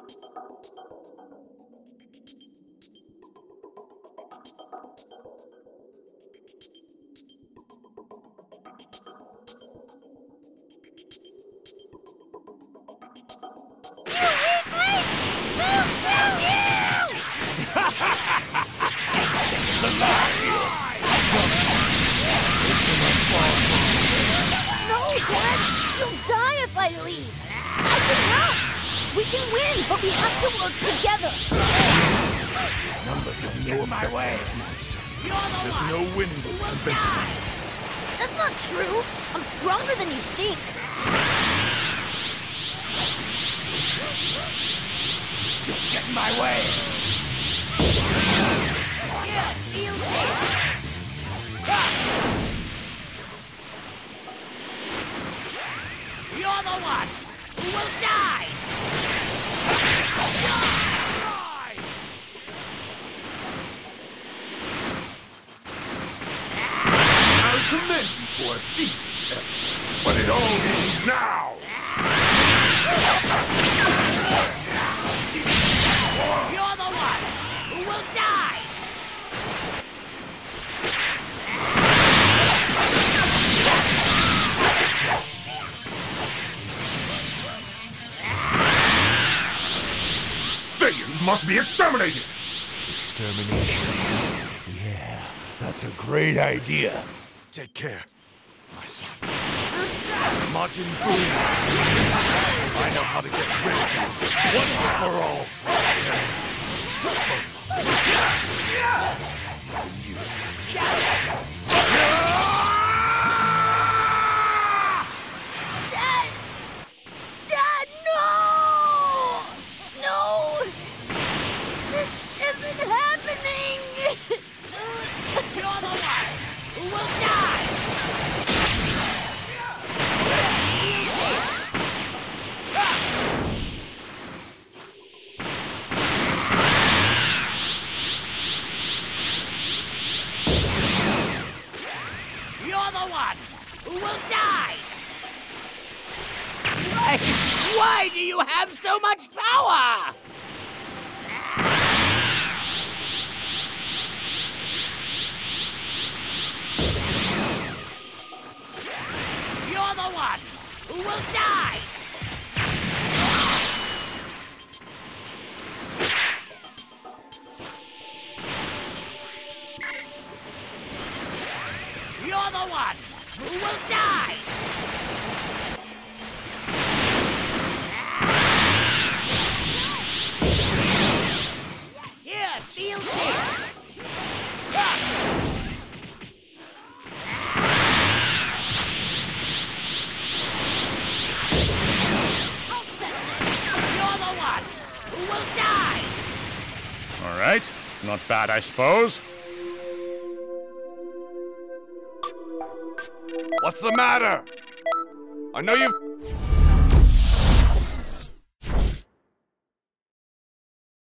No, Dad! You'll die if I leave! I can help! We can win, but we have to work together! Numbers have no my way! There's no winning with conventional methods. That's not true! I'm stronger than you think! Just get in my way! Yeah, feel it! You're the one who will die! I commend you for a decent effort, but it all ends now! You're the one who will die! Saiyans must be exterminated! Extermination? Yeah, that's a great idea. Take care, my son. Majin Buu. I know how to get rid of you once and for all. Dad! Dad, no! No! This isn't happening! You're the one who will die! You're the one who will die! Why do you have so much power? You're the one who will die! You're the one who will die! Here, feel this! I'll settle this! You're the one who will die! All right. Not bad, I suppose. What's the matter? I know you've